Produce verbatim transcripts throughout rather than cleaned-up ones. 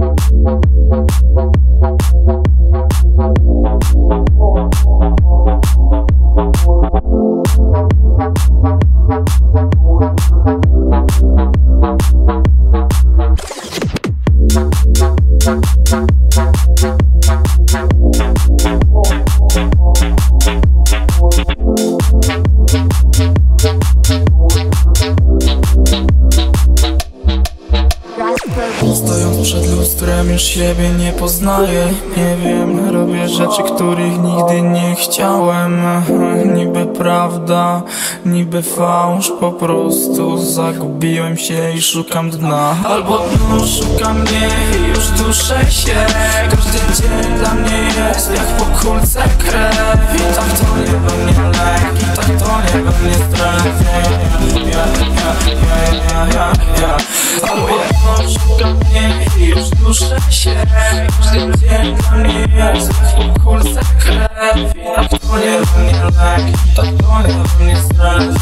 Stojąc przed lustrem już siebie nie poznaję. Nie wiem, robię rzeczy, których nigdy nie chciałem. Niby prawda, niby fałsz. Po prostu zagubiłem się i szukam dna. Albo dno szuka mnie i już duszę się. Każdy dzień dla mnie jest jak po kulce krew. I tak to nie we mnie lek, i tak to nie we mnie stres. Ja, ja, ja, ja, ja, ja. Albo dno szuka mnie i już duszę się. Każdy dzień dla mnie jest jak po kulce krew. I tak to nie we mnie lek, i tak to nie we mnie stres.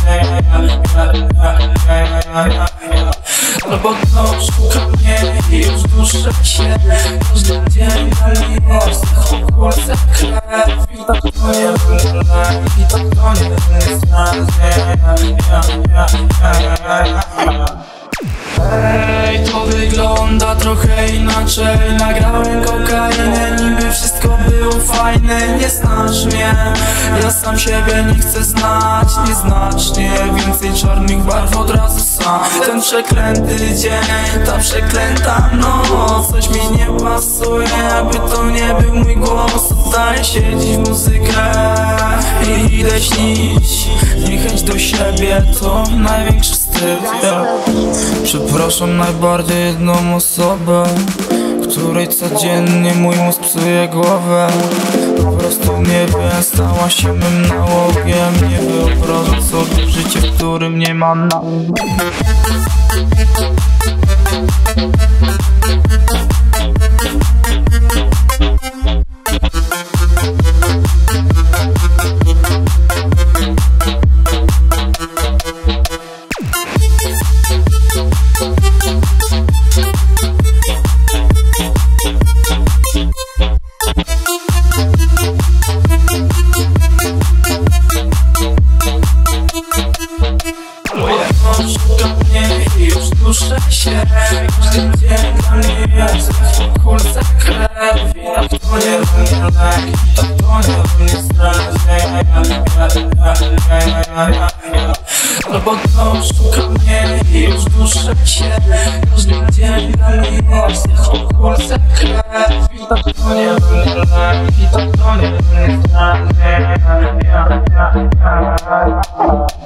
Albo dno szuka mnie i już duszę się. Każdy dzień dla mnie jest jak po kulce krew. I tak to nie we mnie lek, i tak to nie we mnie stres. Ej, to wygląda trochę inaczej. Nagrałem kokainę, niby wszystko było fajne. Nie znasz mnie, ja sam siebie nie chcę znać. Nieznacznie więcej czarnych barw od razu sam. Ten przeklęty dzień, ta przeklęta noc. Coś mi nie pasuje, aby to nie był mój głos. Oddaję się dziś w muzykę i idę śnić. Niechęć do siebie to największy wstyd, yeah. Przepraszam najbardziej jedną osobę, której codziennie mój mózg psuje głowę. Po prostu nie wiem, stała się mym nałogiem. Nie wyobrażam sobie życie, w którym nie mam na... Szuka mnie i już duszę się. Każdy dzień dla mnie jest jak po kulce krew. I tak to nie we mnie lek, i tak to nie we mnie stres. Albo dno szuka mnie i już duszę się. Każdy dzień dla mnie jest jak po kulce krew. I tak to nie we mnie lek, i tak to nie we mnie stres.